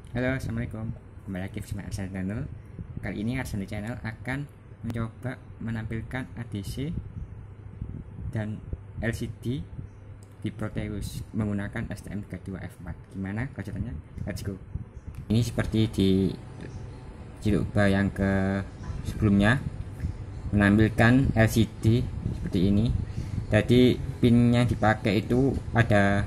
Halo, assalamualaikum. Kembali lagi bersama Arsan Channel. Kali ini Arsan Channel akan mencoba menampilkan ADC dan LCD di Proteus menggunakan STM32F4. Gimana kelanjutannya? Let's go. Ini seperti di coba yang ke sebelumnya, menampilkan LCD seperti ini. Jadi pin yang dipakai itu ada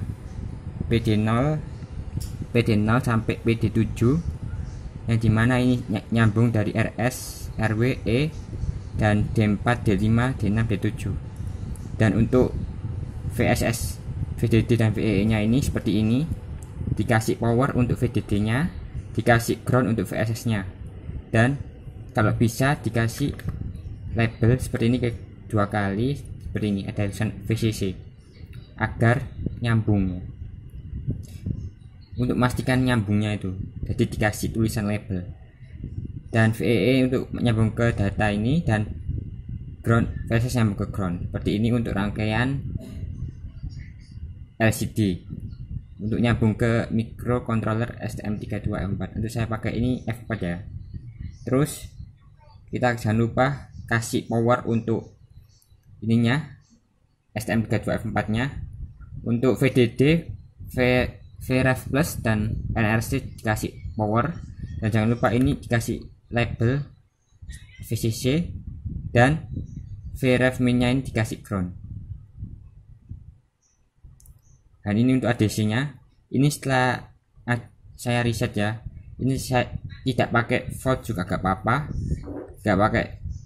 PD0 sampai PD7, yang dimana ini nyambung dari RS, RW, E, dan D4, D5, D6, D7. Dan untuk VSS, VDD dan VEE nya ini seperti ini, dikasih power untuk VDD nya, dikasih ground untuk VSS nya, dan kalau bisa dikasih label seperti ini dua kali, seperti ini ada tulisan VCC agar nyambung. Untuk memastikan nyambungnya itu, jadi dikasih tulisan label, dan VEE untuk nyambung ke data ini, dan ground VSS nyambung ke ground. Seperti ini untuk rangkaian LCD. Untuk nyambung ke microcontroller STM32M4, untuk saya pakai ini F4 ya. Terus kita jangan lupa kasih power untuk ininya, STM32F4 nya. Untuk VDD, VRF plus dan NRC dikasih power, dan jangan lupa ini dikasih label VCC, dan VRF min nya ini dikasih ground. Dan ini untuk ADC nya, ini setelah saya riset ya, ini saya tidak pakai volt juga gak apa-apa, gak pakai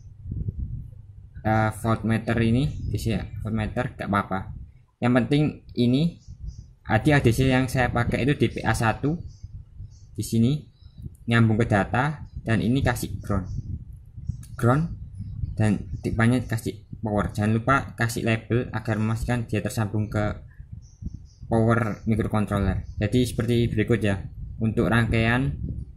voltmeter ini bisa ya, voltmeter gak apa-apa. Yang penting ini ADC yang saya pakai itu DPA1 di sini nyambung ke data, dan ini kasih ground dan tipenya kasih power. Jangan lupa kasih label agar memastikan dia tersambung ke power microcontroller. Jadi seperti berikut ya untuk rangkaian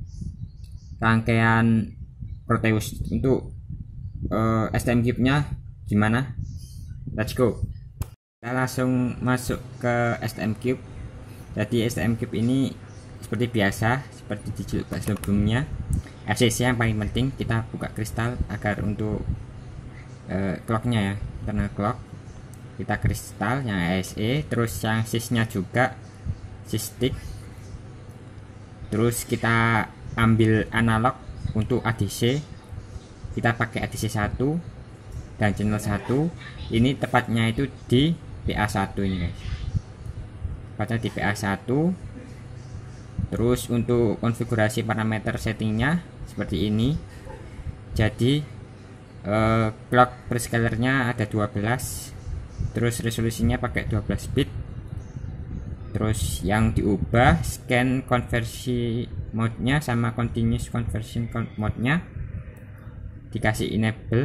Proteus. Untuk STM Cube nya gimana? Let's go. Kita langsung masuk ke STM Cube. Jadi STM Cube ini seperti biasa, seperti di sebelumnya, FCC yang paling penting kita buka kristal agar untuk clocknya ya, karena clock kita kristal yang ASE, terus yang sysnya juga sysstick. Terus kita ambil analog untuk ADC, kita pakai ADC 1 dan channel 1. Ini tepatnya itu di PA1 ini guys, tepatnya di PA1. Terus untuk konfigurasi parameter settingnya seperti ini. Jadi clock prescalernya ada 12, terus resolusinya pakai 12 bit. Terus yang diubah scan conversi mode-nya sama continuous conversion mode-nya dikasih enable.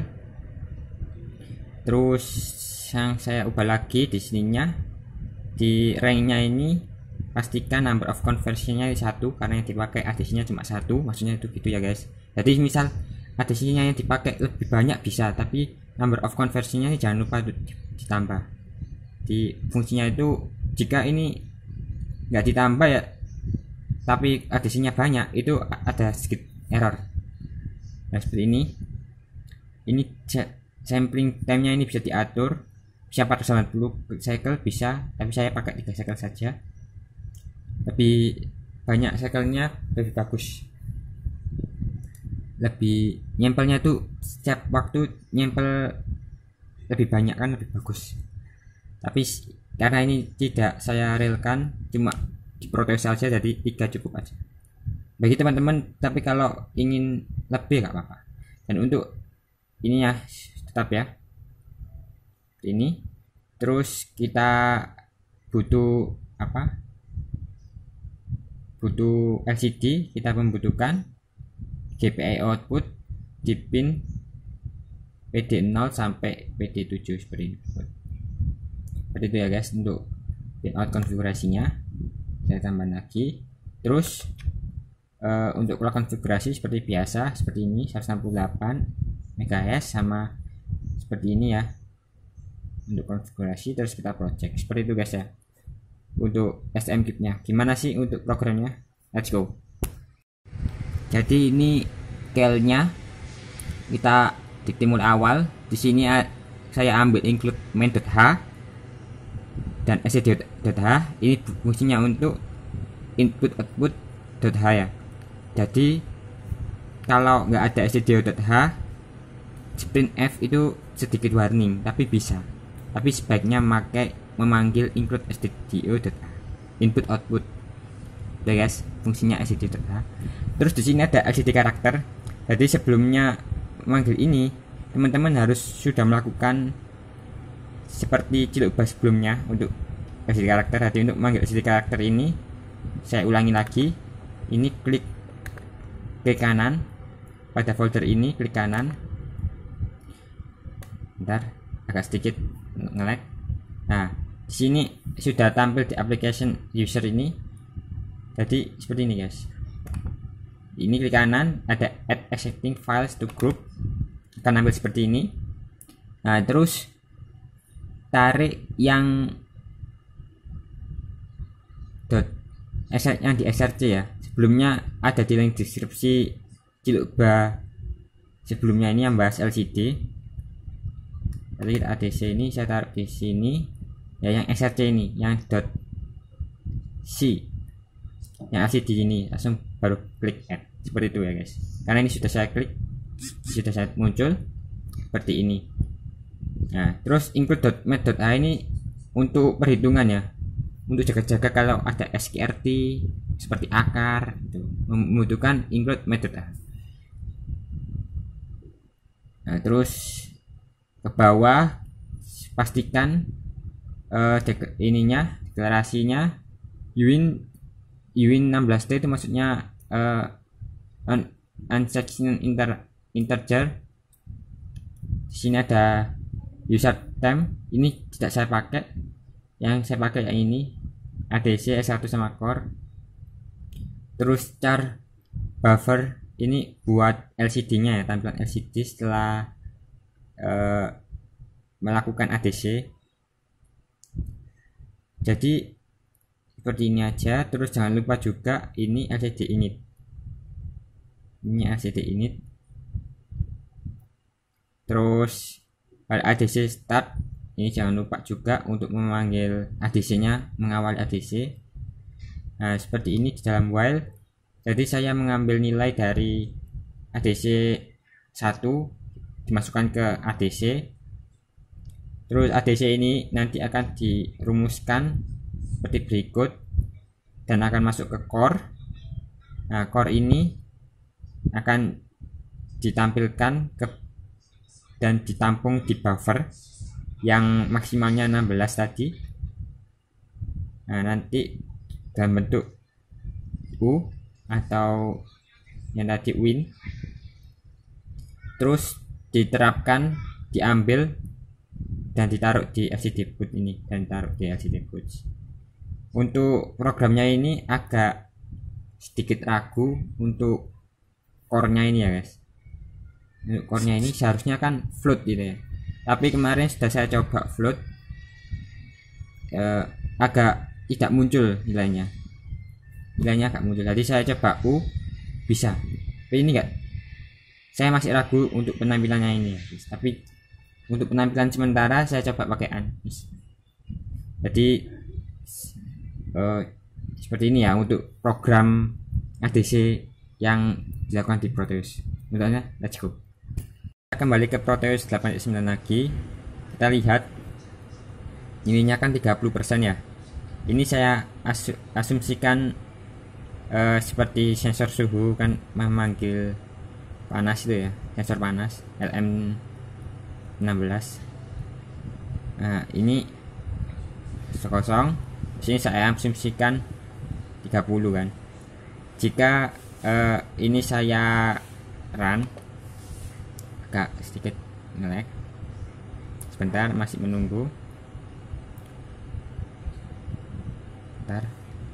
Terus yang saya ubah lagi di sininya, di rank-nya ini pastikan number of conversion-nya 1, karena yang dipakai ADC-nya cuma 1, maksudnya itu gitu ya guys. Jadi misal ADC-nya yang dipakai lebih banyak bisa, tapi number of conversion-nya jangan lupa ditambah. Di fungsinya itu jika ini nggak ditambah ya, tapi ADC-nya banyak, itu ada sedikit error. Nah seperti ini. Ini sampling time-nya ini bisa diatur, bisa 490 cycle bisa, tapi saya pakai 3 cycle saja. Lebih banyak cycle-nya lebih bagus, lebih nyempelnya tuh setiap waktu nyempel lebih banyak kan lebih bagus. Tapi karena ini tidak saya realkan, cuma di Proteus saja, jadi 3 cukup aja bagi teman-teman. Tapi kalau ingin lebih gak apa-apa. Dan untuk ininya tetap ya ini. Terus kita butuh apa, butuh LCD, kita membutuhkan GPI output di pin PD0 sampai PD7 seperti ini. Seperti itu ya guys untuk pin out konfigurasinya. Saya tambah lagi. Terus untuk clock konfigurasi seperti biasa, seperti ini 168 MHz sama seperti ini ya untuk konfigurasi. Terus kita project seperti itu guys ya untuk STM Cube nya. Gimana sih untuk programnya? Let's go. Jadi ini kelnya kita di timur awal. Di sini saya ambil include main.h dan std.h. Ini fungsinya untuk input output.h ya. Jadi kalau nggak ada std.h, sprintf itu sedikit warning, tapi bisa. Tapi sebaiknya memanggil include stdio.h, input output. Udah guys, fungsinya std.h. Terus di sini ada lcd karakter. Jadi sebelumnya memanggil ini, teman-teman harus sudah melakukan seperti cilukba sebelumnya untuk lcd karakter. Jadi untuk memanggil lcd karakter ini, saya ulangi lagi. Ini klik kanan pada folder ini, klik kanan. Bentar, agak sedikit nge-lag. Nah, di sini sudah tampil di application user ini. Jadi seperti ini guys. Ini klik kanan, ada add existing files to group, akan ambil seperti ini. Nah, terus tarik yang yang di src ya. Sebelumnya ada di link deskripsi cilukba sebelumnya ini yang bahas LCD. Jadi kita ADC ini saya taruh di sini ya, yang src ini, yang .c, yang LCD ini langsung baru klik add seperti itu ya guys. Karena ini sudah saya klik, sudah saya muncul seperti ini. Nah, terus include.math.h ini untuk perhitungan ya, untuk jaga-jaga kalau ada SQRT seperti akar itu membutuhkan include math.h. Nah, terus ke bawah pastikan ininya, deklarasinya Uwin 16T itu maksudnya unsanctioned integer. Di sini ada user time, ini tidak saya pakai. Yang saya pakai yang ini ADC S1 sama core. Terus char buffer ini buat LCD nya ya, tampilan LCD setelah melakukan ADC. Jadi seperti ini aja. Terus jangan lupa juga ini LCD init. Ini LCD init. Terus pada ADC start ini jangan lupa juga untuk memanggil ADC nya, mengawali ADC. Nah, seperti ini di dalam while. Jadi saya mengambil nilai dari ADC 1 dimasukkan ke ADC. Terus ADC ini nanti akan dirumuskan seperti berikut dan akan masuk ke core. Nah, core ini akan ditampilkan dan ditampung di buffer yang maksimalnya 16 tadi. Nah, nanti dalam bentuk U atau yang tadi win, terus diterapkan, diambil dan ditaruh di LCD boot ini, dan taruh di LCD boot. Untuk programnya ini agak sedikit ragu untuk core-nya ini ya guys. Untuk core-nya ini seharusnya kan float gitu ya, tapi kemarin sudah saya coba float, agak tidak muncul nilainya agak muncul. Jadi saya coba U, bisa, tapi ini enggak, saya masih ragu untuk penampilannya ini ya guys. Tapi untuk penampilan sementara saya coba pakai Unmiss. Jadi seperti ini ya untuk program ADC yang dilakukan di Proteus. Contohnya, let's go. Kita kembali ke Proteus 8.9 lagi. Kita lihat ininya kan 30% ya. Ini saya asumsikan seperti sensor suhu kan memanggil panas itu ya, sensor panas LM16. Nah, ini kosong. Sini saya asumsikan 30 kan. Jika ini saya run, agak sedikit nge-lag. Sebentar, masih menunggu. Bentar.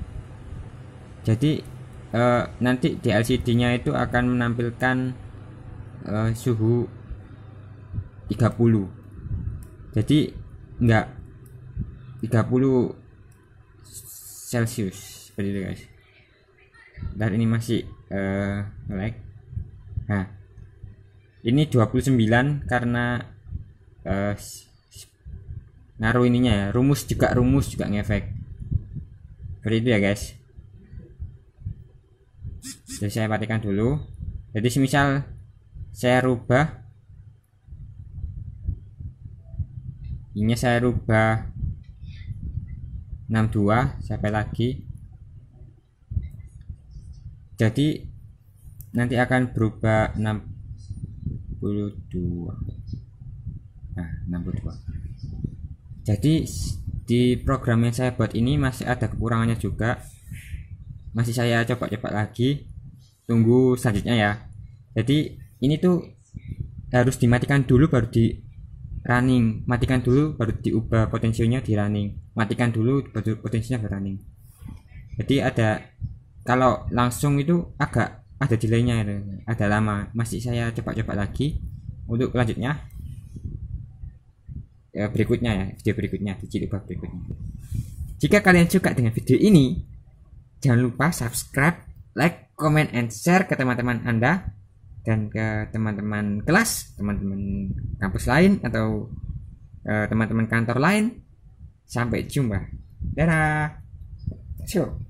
Jadi nanti di LCD nya itu akan menampilkan suhu 30. Jadi enggak 30 Celsius seperti itu guys. dan ini masih lag. Nah ini 29 karena naruh ininya ya, rumus juga ngefek seperti itu ya guys. Jadi saya matikan dulu. Jadi semisal saya rubah ini, saya rubah 62 sampai lagi, jadi nanti akan berubah 62. Nah 62. Jadi di program yang saya buat ini masih ada kekurangannya juga, masih saya coba-coba lagi, tunggu selanjutnya ya. Jadi ini tuh harus dimatikan dulu baru di running, matikan dulu baru diubah potensinya di running, matikan dulu baru potensinya di running. Jadi ada, kalau langsung itu agak ada delaynya, ada lama. Masih saya coba-coba lagi untuk lanjutnya berikutnya ya, video berikutnya, dicoba berikutnya. Jika kalian suka dengan video ini, jangan lupa subscribe, like, comment, and share ke teman-teman Anda dan ke teman-teman kelas, teman-teman kampus lain, atau teman-teman kantor lain. Sampai jumpa, dadah.